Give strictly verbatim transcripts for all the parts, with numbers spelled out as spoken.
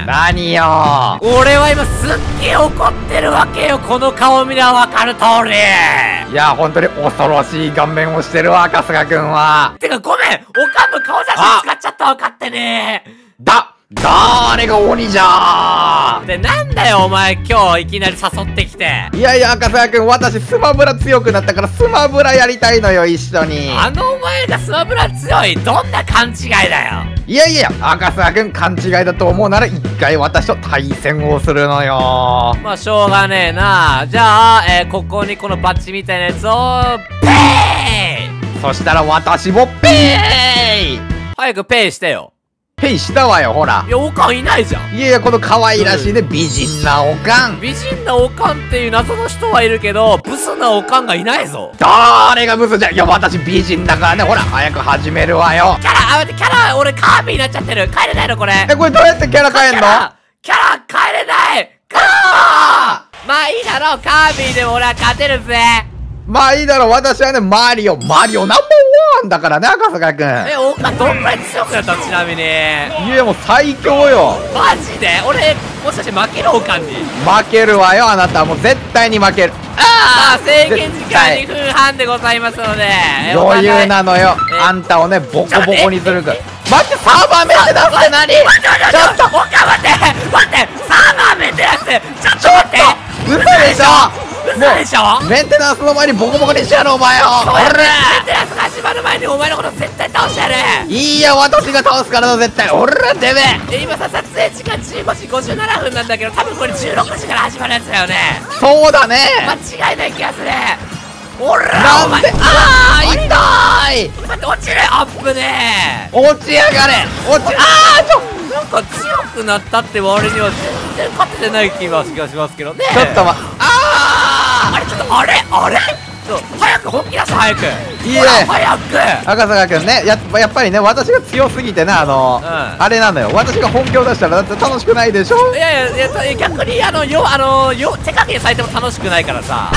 何よ。 俺は今すっげえ怒ってるわけよ。この顔見りゃわかる通り。 いや、本当に恐ろしい顔面をしてるわ、春日くんは。 てかごめん、おかんの顔写真使っちゃったわ。勝手に。 だ、誰が鬼じゃー。 で、なんだよお前今日いきなり誘ってきて。 いやいや、赤坂くん、私スマブラ強くなったからスマブラやりたいのよ、一緒に。 あのお前がスマブラ強い、どんな勘違いだよ。 いやいや、赤坂くん勘違いだと思うなら一回私と対戦をするのよ。 まあしょうがねえな。じゃあ、えー、ここにこのバッジみたいなやつをペイ。 そしたら私もペイ。 早くペイしてよ。 ペイしたわよ、ほら。 いや、おかんいないじゃん。 いやいや、この可愛らしいね、美人なおかん。 美人なおかんっていう謎の人はいるけど、ブスなおかんがいないぞ。 誰がブスじゃ。いや、私美人だからね。ほら、早く始めるわよ。 キャラ、あ、待って、キャラ、俺カービィになっちゃってる。帰れないのこれ。 え、これどうやってキャラ変えんの？ キャラ、キャラ帰れないカー。まあいいだろう、カービィでも俺は勝てるぜ。 まあいいだろう、私はね、マリオ、マリオナンバーワンだからね、赤坂くん。 え、おかんどんくらい強くなったのちなみに。 いや、もう最強よ。 マジで俺、もしかして負けるおかんに。 負けるわよ、あなたはもう絶対に負ける。 ああ、制限時間にふんはんでございますので。 余裕なのよ。あんたをね、ボコボコにするから。待って、サーバーメンテナンスって何？ちょっと、おかん待って待って、サーバーメンテナンスちょっと待って。 嘘でしょ。 嘘でしょ。 メンテナンスの前にボコボコにしてやるお前よ。 ほら、メンテナンスが始まる前にお前のこと絶対倒してやる。 いいや、私が倒すからだ絶対。おらてめえ。今さ、撮影時間じゅうごじごじゅうななふんなんだけど、多分これじゅうろくじから始まるやつだよね。 そうだね。 間違いない気がする。おら、 なんで。ああ、痛い。 待って、落ちる。アップね。 落ちやがれ。落ち、ああ、ちょなんか強くなったって割には全然勝ててない気がしますけどね。 ちょっとま、あああれ、ちょっとあれあれちょ早く本気出して早く。 いいね。 早く。 赤坂くんね、ややっぱりね、私が強すぎてね、あの、うん、あれなのよ。私が本気を出したらだって楽しくないでしょ。 いやいやいや、逆にあのよあのよ手加減されても楽しくないからさ。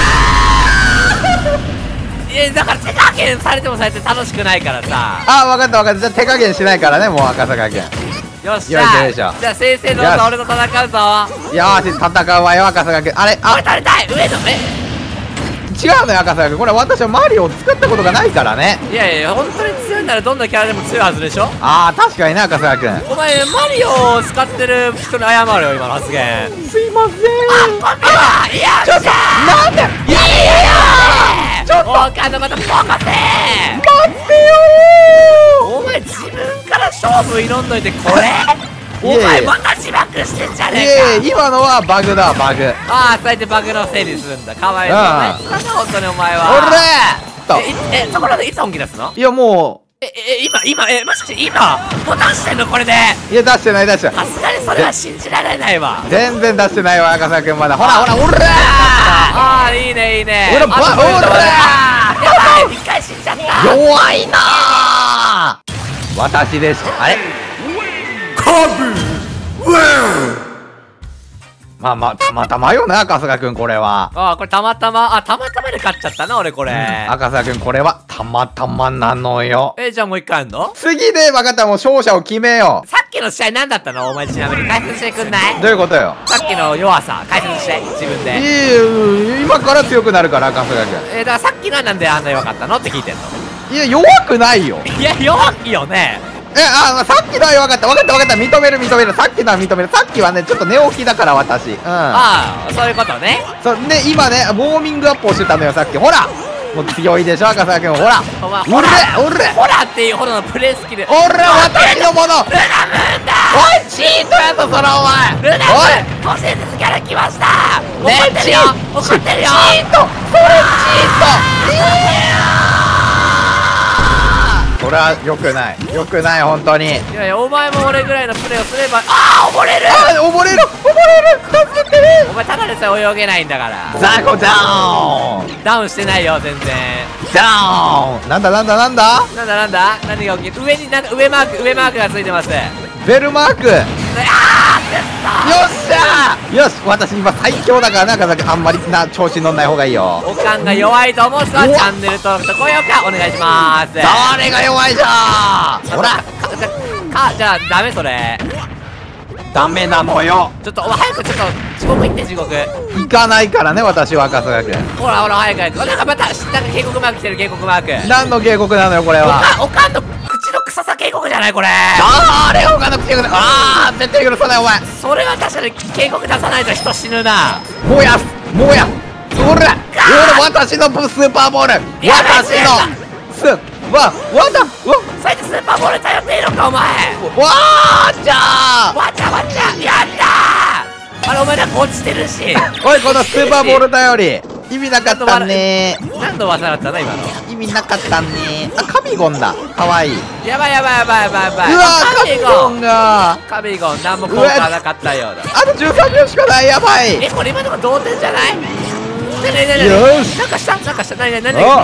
いやだから手加減されてもされて楽しくないからさ。 ああ、分かった分かった。じゃあ手加減しないからね、もう赤坂くん。 よっしゃ。じゃあ先生どうぞ、俺と戦うぞ。 よし、戦うわよ、赤坂くん。あれ、あ、 これ取りたい。上のえ違うのよ、赤坂くん。これ私はマリオを使ったことがないからね。 いやいや、本当に強いならどんなキャラでも強いはずでしょ。 ああ、確かにね、赤坂くん。 お前マリオを使ってる人に謝るよ、今の発言。 すいません。 あ、こんばんは。いや、 ちょっとなんで。いやいやいや、ちょっと他のまたボコせ。 待ってよー。お前自分から勝負挑んどいてこれ。お前また自爆してんじゃねえか。 いや今のはバグだ、バグ。 ああ、そうやってバグのせいにするんだ。かわいそうね。なんだ本当にお前は。 おれー。え、え、ところでいつ本気出すの？ いやもう。 え、え、今、今、え、もしかして今もう出してんのこれで。 いや出してない出してない。 さすがにそれは信じられないわ。 全然出してないわ、赤坂君まだ。ほらほら、おれー。 ああ、いいねいいね。 ほら、ば、おれー。 やばい、一回死んじゃった。 弱いなー。私です。あれ？ カブ。 まあまあ、たまたまよな、赤坂くん、これは。 ああ、これたまたま、あ、たまたまで勝っちゃったな、俺これ。うん、 赤坂くん、これはたまたまなのよ。 え、じゃあもう一回やんの？ 次で分かったらもう勝者を決めよう。 さっきの試合何だったの？お前ちなみに解説してくんない？ どういうことよ？ さっきの弱さ、解説して、自分で。 いい、今から強くなるから、赤坂くん。 えー、だからさっきのはなんであんな弱かったのって聞いてんの？ いや、弱くないよ。 いや、弱いよね。 え、あ、さっきのは分かった、分かった、分かった、認める、認める、さっきのは認める、さっきはね、ちょっと寝起きだから、私。うん。 ああ、そういうことね。 そう、ね、今ね、ウォーミングアップをしてたのよ、さっき。ほらもう強いでしょ、赤坂君、ほらお前、 おれおれほらっていうほどのプレースキル。 おれ私のもの。 ルナムーンだ。 おい、チートやぞ、そのお前。 ルナムーン都市説から来ました。怒ってるよ、怒ってるよ。 チート、それチート。いやそれは良くない、良くない、本当に。 いやいや、お前も俺ぐらいのプレーをすれば。ああ、溺れる。 あ、溺れる、溺れる、助けて。 お前ただでさえ泳げないんだから。 ザコダウン。 ダウンしてないよ、全然。 ダウン。なんだなんだなんだなんだなんだ、何が起きる？上になんか上マーク、上マークがついてます。 ベルマーク。 あー、 よっしゃー。よし、私今最強だからな、赤坂、あんまりな調子に乗んない方がいいよ。 おかんが弱いと思う人はチャンネル登録と高評価お願いします。 誰が弱いじゃん。ほらか、か、じゃあダメそれ。 ダメなのよ。 ちょっとお前早くちょっと地獄行って地獄。 行かないからね私は赤坂君。 ほらほら早く早く。なんかまたなんか警告マーク来てる警告マーク。 何の警告なのよこれは。 おかんの口の臭さ警告じゃないこれ。 あれおかんの口警告。ああ絶対許さないお前。 それは確かに警告出さないと人死ぬな。 もやすもやそら俺私のスーパーボール私のスわわだわそれでスーパーボール頼っていいのかお前。 わーちゃーわちゃわちゃやったー。あれお前なんか落ちてるし。 おいこのスーパーボール頼り意味なかったねー。 何度技だったな今の。 意味なかったねー。あカビゴンだかわいい。 やばいやばいやばいやばいやばい。 うわーカビゴンがカビゴン何も効果なかったようだ。 あとじゅうさんびょうしかないやばい。 えこれ今のとこ同点じゃない。なになになによしなんかしたなんかしたなになになになにこ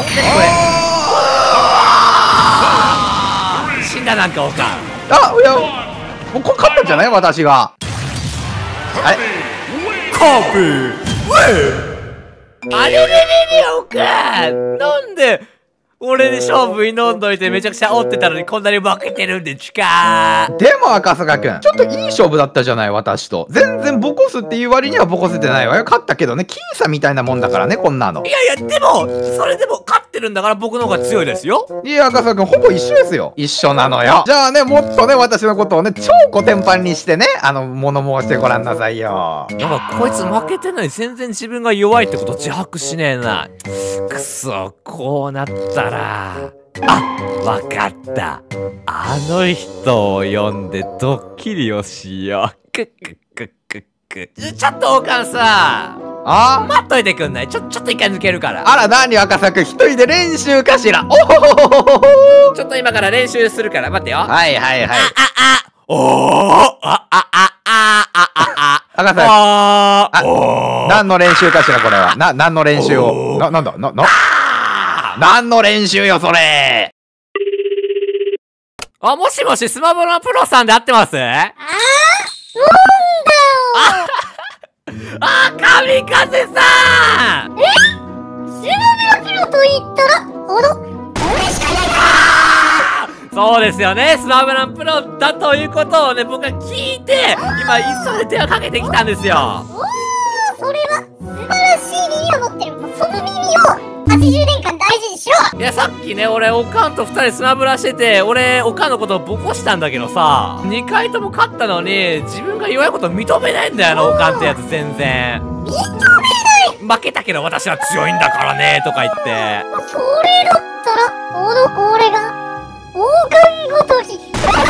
れ。死んだなんかおかん。 あいやもうこれ勝ったんじゃない私が。あれカビあれれれれおかんなんで俺で勝負に飲んどいてめちゃくちゃ煽ってたのにこんなに負けてるんでちか。 でも赤坂くんちょっといい勝負だったじゃない私と。全然ボコスっていう割にはボコスってないわよ。勝ったけどね僅差みたいなもんだからねこんなの。 いやいやでもそれでも勝ってるんだから僕の方が強いですよ。 いや赤坂くんほぼ一緒ですよ。一緒なのよ。じゃあねもっとね私のことをね超コテンパンにしてねあの物申してごらんなさいよ。 やっぱこいつ負けてんのに全然自分が弱いってこと自白しねえな。くそこうなったらあわかった。あの人を呼んでドッキリをしよう。くっくっくっくっく。ちょっとおかんさあ待っといてくんない。ちょちょっと一回抜けるから。 あら何赤坂くん一人で練習かしら。おほほほほほ。 ちょっと今から練習するから待ってよ。 はいはいはい。 あああおーあああああああ赤坂くんあ何の練習かしらこれは。な何の練習をななんだなな何の練習よそれ。 あもしもしスマブラプロさんで合ってます。あーなんだよあ神風さん。 えスマブラプロと言ったらこの俺しかいないか。 そうですよねスマブラプロだということをね僕が聞いて今急いで電話かけてきたんですよ。 おーそれは素晴らしい耳を持ってる。その耳をはちじゅうねんかん大事にしろ。 いやさっきね俺おかんとふたりスマブラしてて俺おかんのことをボコしたんだけどさにかいとも勝ったのに自分が弱いこと認めないんだよなおかんってやつ全然認めない。 負けたけど私は強いんだからねとか言って。 それだったらこの俺が王冠ごとき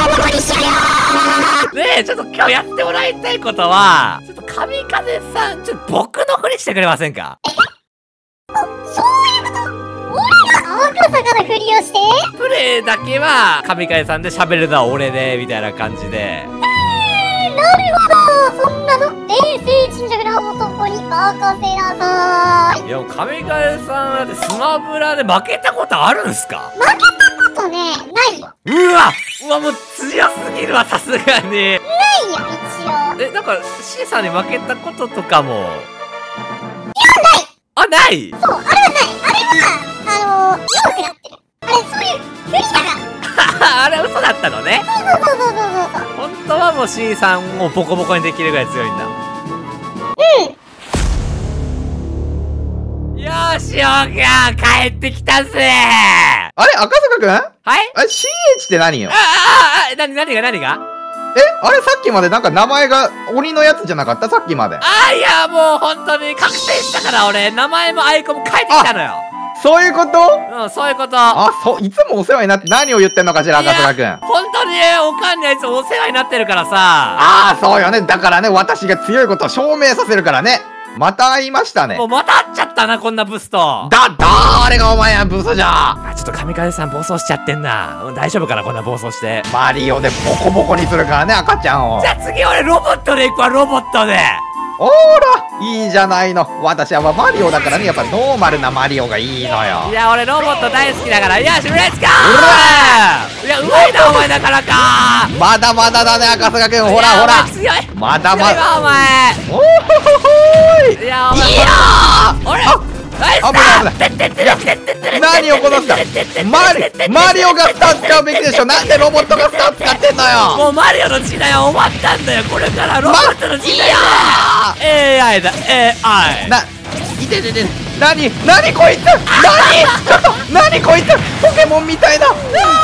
ねえちょっと今日やってもらいたいことはちょっと神風さんちょっと僕のふりしてくれませんか。 そういうこと。俺が赤坂のふりをしてプレイだけは神風さんで喋るのは俺でみたいな感じで。 えー、なるほど。そんなの冷静沈着な男に任せなさい。 いや神風さんだってスマブラで負けたことあるんすか。 負けたことねないよ。 うわうわもう強すぎるわさすがに。 ないよ一応。 えなんか C さんに負けたこととかも。いやない。 あないそう、あれはない。あれは、あのー、弱くなってる。あれ、そういうふりだから。 あれ嘘だったのね。 そうそうそうそうそうそう。 本当はもう C さんをボコボコにできるぐらい強いんだ。 うん。 よーしよーか帰ってきたぜあれ赤坂くんはいあれ シーエイチ って何よ。 あああなに何が何がえあれさっきまでなんか名前が鬼のやつじゃなかったさっきまで。 ああいやもう本当に確定したから俺名前もアイコンも変えてきたのよ。 そういうこと。 うんそういうことあそういつもお世話になって何を言ってんのかしら赤坂くん。 本当におかんにあいつお世話になってるからさ。 ああそうよね。だからね私が強いことを証明させるからね。また会いましたね。 もうまた会っちゃったなこんなブスと。 だ誰がお前やブスじゃ。 あちょっと神風さん暴走しちゃってんな。うん大丈夫かなこんな暴走して。 マリオでボコボコにするからね赤ちゃんを。 じゃあ次俺ロボットで行くわロボットで。 ほらいいじゃないの。私はマリオだからねやっぱノーマルなマリオがいいのよ。 いや俺ロボット大好きだからよしレッツゴー。いやうまいなお前だからか。 まだまだだね赤坂くん。ほらほら強いまだまだお前。 おーほほほーい。 いやお前いやーあれ危ない危ない。何をこのスターマリマリオがスター使うべきでしょ。なんでロボットがスター使ってんのよ。 もうマリオの時代は終わったんだよ。これからロボットの時代だ。エーアイ だ エーアイ。 ないててて何何こいつ。何ちょっと何こいつ。ポケモンみたいな。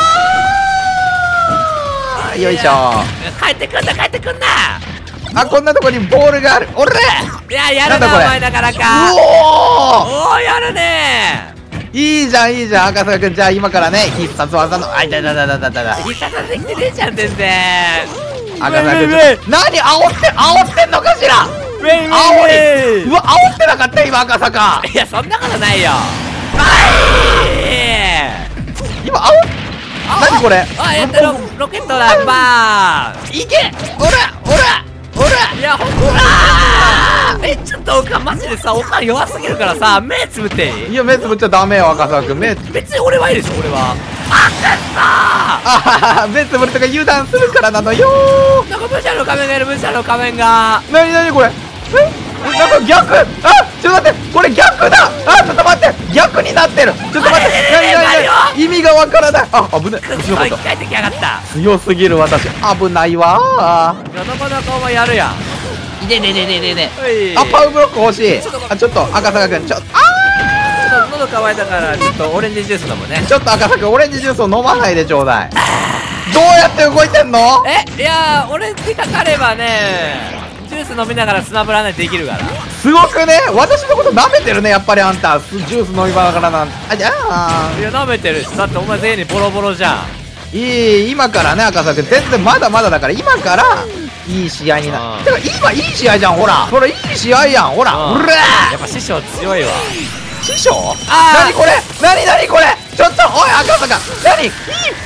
よいしょ。 帰ってくんな帰ってくんな。 あ、こんなとこにボールがある。おれ。 いややるなお前なかなか。 おおおやるね。 いいじゃんいいじゃん赤坂くん。じゃあ今からね必殺技のあいたたたたたたた必殺技できてねえじゃん全然。 赤坂くん何煽って煽ってんのかしら。 ウェイウェイうわ煽ってなかった今赤坂。 いやそんなことないよ。 今煽っ何これ。 あやったロロケットだバーン。 いけおらおらおら。 いやほんとだ。えちょっとおかんマジでさおかん弱すぎるからさ目つぶっていい。 いや目つぶっちゃダメよ赤坂くん。目別に俺はいいでしょ俺は。 ああ目つぶるとか油断するからなのよー。なんか武者の仮面がいる武者の仮面が。 なになにこれ。えなんか逆。あちょっと待ってこれ逆だ。あちょっと待って逆になってる。ちょっと待ってなになになに意味がわからない。あ危ない。 くっそ生き返ってきやがった。 強すぎる私危ないわー。 いやなかなかお前やるやん。 いでででででではいあパウブロック欲しい。あちょっと赤坂くんちょっとあちょっと喉乾いたからちょっとオレンジジュース飲むね。 ちょっと赤坂オレンジジュースを飲まないでちょうだい。どうやって動いてんの。 えいやー俺手かかればねジュース飲みながらスマブラねできるから。 すごくね私のこと舐めてるねやっぱりあんた。ジュース飲みながらなんあじゃあいや舐めてるしだってお前全員にボロボロじゃん。 いい今からね赤坂全然まだまだだから今からいい試合になる。てか今いい試合じゃんほらほらいい試合やんほらうらやっぱ師匠強いわ。 師匠あ何これ何何これちょっとおい赤坂何いいいいい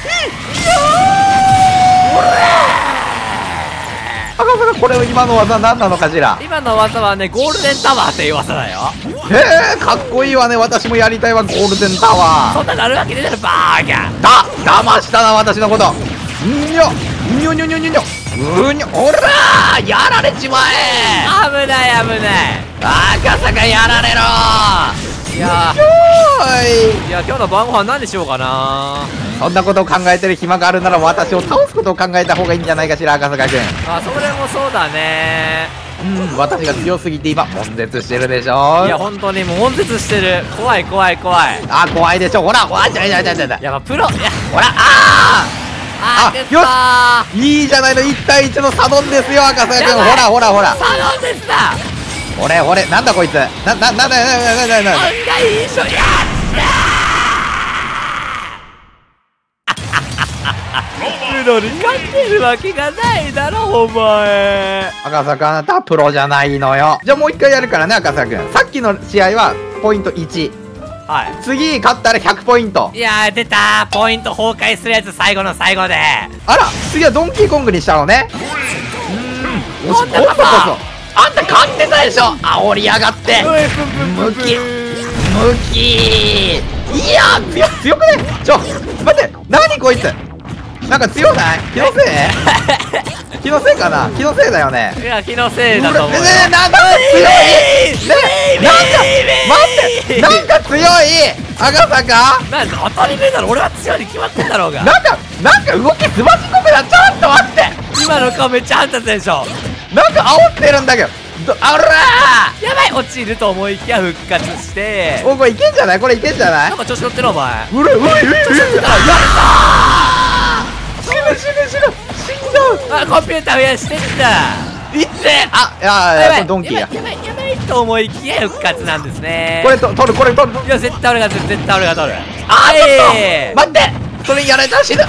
赤坂これ今の技何なのかしら。 今の技はねゴールデンタワーっていう技だよ。 へえかっこいいわね私もやりたいわゴールデンタワそんなのあるわけねえだろバーガー。 ー。だ騙したな私のこと。にょにょにょにょにょにょうにょほらーやられちまえ。 危ない危ない。 赤坂やられろいやーいや今日の晩ご飯何にしようかな。 そんなことを考えてる暇があるなら私を倒すことを考えた方がいいんじゃないかしら赤坂君。 あそれもそうだね。 うん私が強すぎて今悶絶してるでしょ。 いや本当にもう悶絶してる。怖い怖い怖い。 あ怖いでしょほらわちゃいちゃいちゃいちゃいやっぱプロいやほらああーくっそー。 あいいじゃないのいち対いちのサドンですよ赤坂君。ほらほらほらサドンですだ。 ほれほれなんだこいつなななんだなんだなんだなんだ案外いい人やプロに勝ってるわけがないだろお前。 赤坂あなたはプロじゃないのよ。じゃあもう一回やるからね赤坂君。さっきの試合はポイントいち。 はい次勝ったらひゃくポイント。 いやー出たーポイント崩壊するやつ最後の最後で。 あら次はドンキーコングにしたのね。うんよし今度こそあんた勝ってたでしょ煽りやがってムキムキいやー強強くねちょ待って何こいつなんか強ない気のせい気のせいかな気のせいだよね。 いや気のせいだと思うよ。 ねえなんか強いねなんか待ってなんか強い赤坂なんか当たり前だろ俺は強いに決まってんだろうが。 なんかなんか動きすばしこくなっちょっと待って今の顔めっちゃ腹立つでしょ。 なんか煽ってるんだけどあらーやばい落ちると思いきや復活しておこれいけんじゃないこれいけんじゃないなんか調子乗ってるお前。 うれうれうれうれやったー死ぬ死ぬ死ぬ死んじゃうあコンピューター増やしてんだ。 いってあいやいやこれドンキーややばいやばいやばいと思いきや復活なんですね。 これと取るこれ取るいや絶対俺が取る絶対俺が取る。 あーちょっえーと待ってそれやられたら死ぬ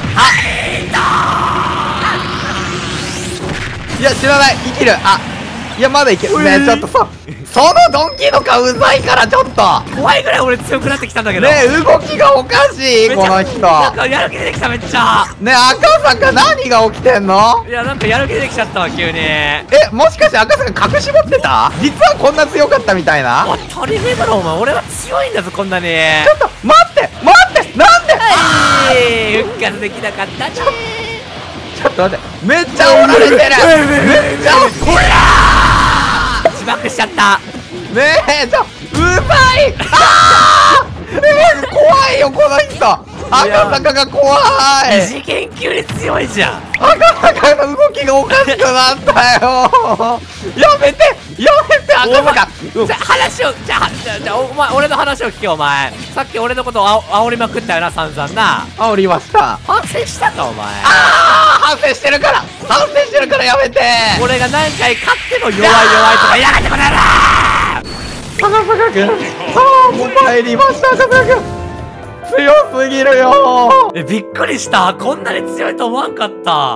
いや知らない生きるあいやまだいけるねちょっとそそのドンキーの顔うざいからちょっと怖いぐらい俺強くなってきたんだけど。 ねえ動きがおかしいめっちゃこの人なんかやる気出てきためっちゃ。 ねえ赤坂何が起きてんの。 いやなんかやる気出てきちゃったわ急に。 えもしかして赤坂隠し持ってた実はこんな強かったみたいな。 当たり前だろお前俺は強いんだぞこんなに。 ちょっと待って待ってなんではい復活できなかったね。 ちょっと待ってめっちゃおられてるめっちゃほら自爆しちゃった。 ねえちょうい。あーえー、怖いよこの人。赤坂が怖い。 二次元級に強いじゃん。 赤坂の動きがおかしくなったよ。やめてやめて赤坂。 じゃ話をじゃあじゃあじゃあお前俺の話を聞けお前。さっき俺のことをあ煽りまくったよな散々な。 煽りました。 反省したかお前。 ああ反省してるから反省してるからやめて。 俺が何回勝っても弱い弱いとかやがってこの野郎。 赤坂君ああもう参りました赤坂君。強すぎるよ。 えびっくりした。こんなに強いと思わんかった。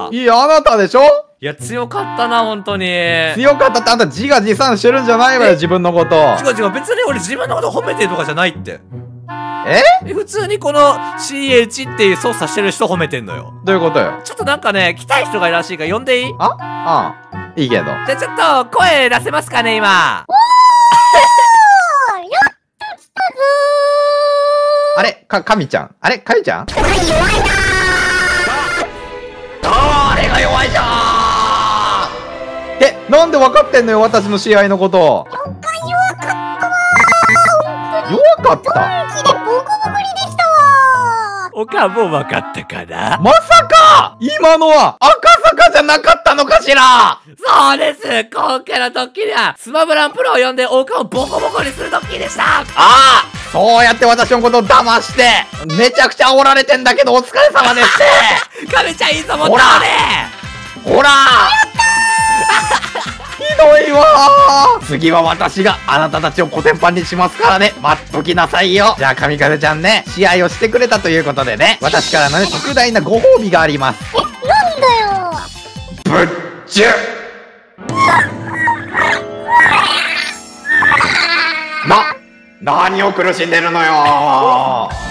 いやあなたでしょ。 いや強かったな本当に。 強かったってあんた自画自賛してるんじゃないわよ自分のこと。 違う違う別に俺自分のこと褒めてるとかじゃないって。 ええ普通にこの シーエイチ っていう操作してる人褒めてんのよ。 どういうことよ。 ちょっとなんかね来たい人がいるらしいから呼んでいい？ あああいいけど。 じゃあちょっと声出せますかね今。 おーやっと来たぞあれか、かみちゃんあれかみちゃんー。弱いなあれが弱いじゃーん。えなんで分かってんのよ私の試合のこと。 ー。弱かったわー。 弱かった本気でボコボコにできたわおかもう分かったかな。 まさか今のは赤坂じゃなかったのかしら。 そうです。今回のドッキリはスマブランプロを呼んでおかをボコボコにするドッキリでした。 ああそうやって私のことを騙してめちゃくちゃ煽られてんだけどお疲れ様ですってカメちゃんいいと思ったほらのね。 ほらひどいわー。次は私があなたたちをコテンパンにしますからね待っときなさいよ。じゃあ神風ちゃんね試合をしてくれたということでね私からのね特大なご褒美があります。 えなんだよぶっちゅな何を苦しんでるのよー。